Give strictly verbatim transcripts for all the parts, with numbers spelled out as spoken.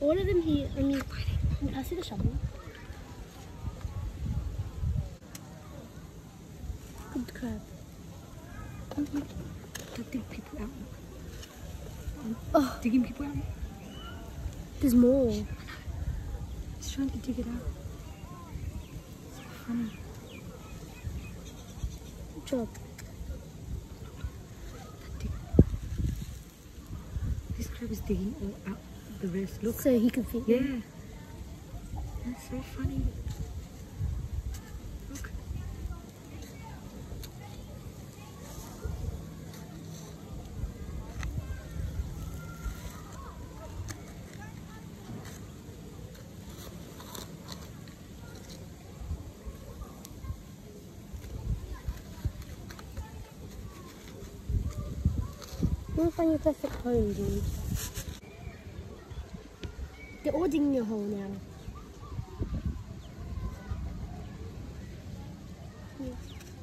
all of them here. I mean, can I see the shovel? Good crab. Mm-hmm. They'll dig people out. Oh, Digging people out. there's more. I know. It's trying to dig it out. So funny. Good job. Dig. This crab is digging all out the rest. Look. So he can fit. Yeah. That's so funny. Look. You want to find your perfect home, dude. They're all digging a hole now. Yeah.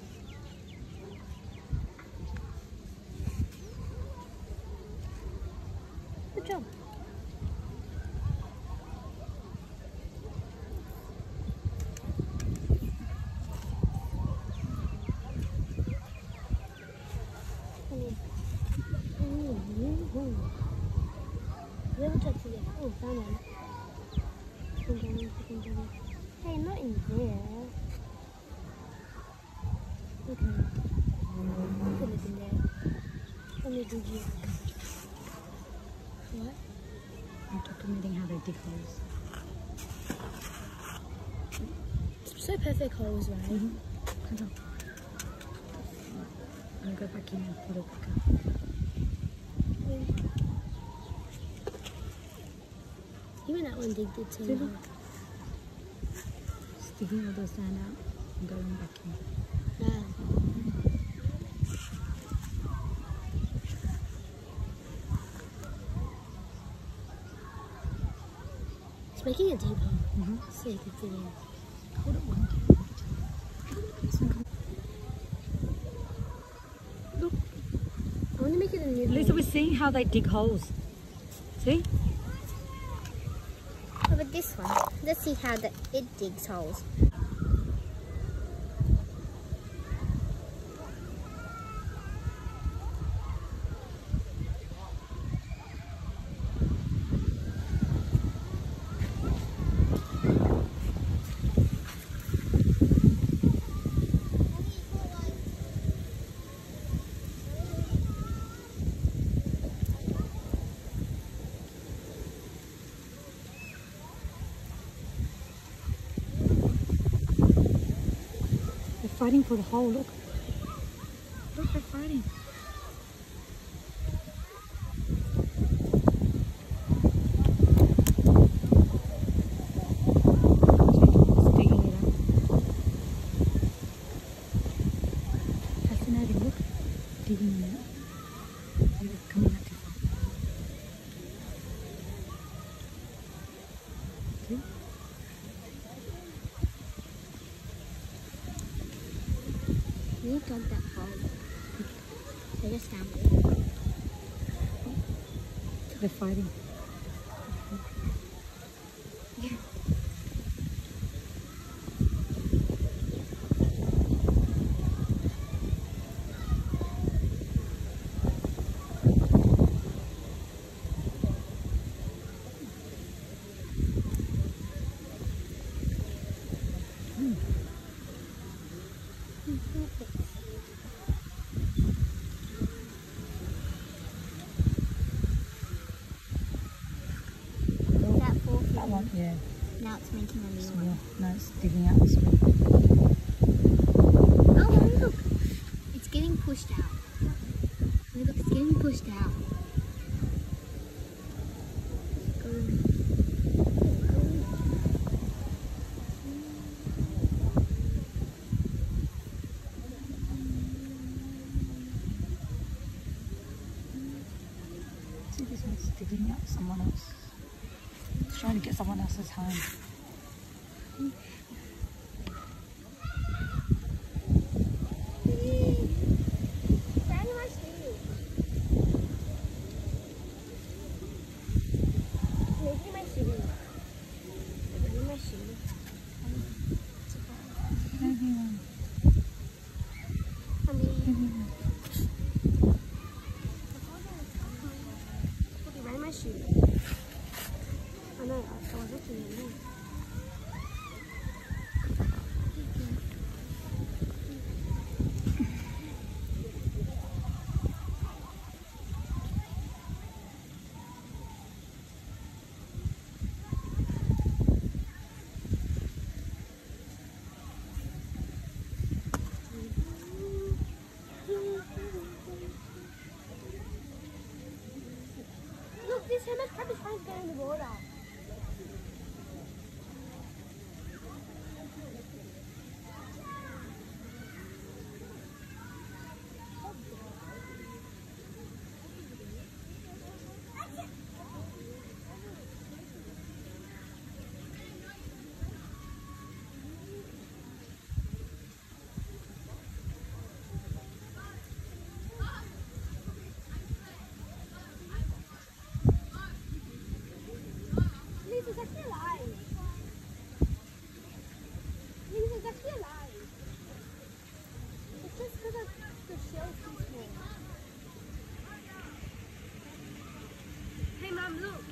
Good job. We haven't touched it yet. Oh, found one. Hey, not in there. Okay. Put it in there. Let me dig you. What? I'm documenting how they dig holes. So perfect holes, right? Mm-hmm. Hold on. I'll go back in and put it back up. Even that one digged it too. See, look. Sticking all the sand out and going back in. Yeah. It's making a deep hole. Mm-hmm. So you can fit in. Hold it one. Look. I want to make it a new Lisa, hole. we're seeing how they dig holes. See? How about this one? Let's see how the, it digs holes. Fighting for the hole, look. Look, they're fighting. It's digging it up. Fascinating, look. Digging it out. They're coming out too far. See? You dug that hole. They just found it. They're fighting. Yeah. Mm. That four That one, yeah. Now it's making a new So, one. yeah. No, it's digging out this way. Oh, look! It's getting pushed out. Look, it's getting pushed out. See, this one's digging out someone else. It's trying to get someone else's home. Making my city. Ashy. I know, I, I was looking at you. Look, this hermit crab is trying to get in the water. It's actually alive. It's actually alive. It's just because the shell's too small. Hey Mom, look.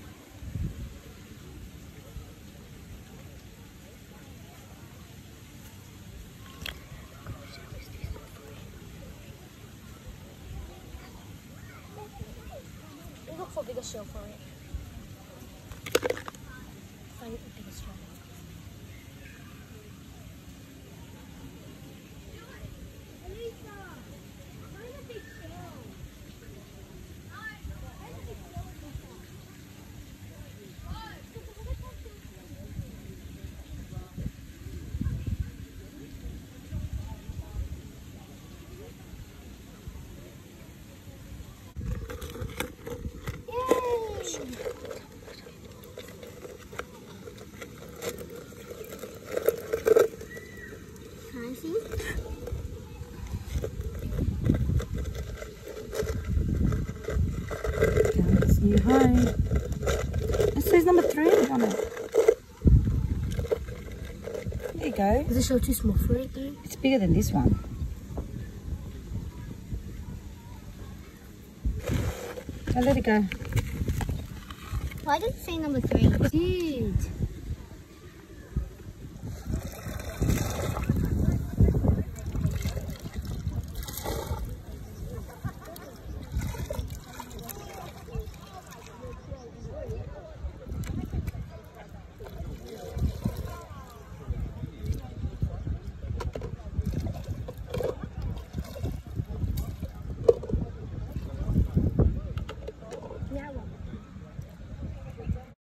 We look for a bigger shell for it. Find the biggest one. Elisa, find a big shell. Find a big shell, Elisa. New home. It says number three on it. There you go. Is the shell too small for it? Though? It's bigger than this one. I'll let it go. Why does it say number three? Dude.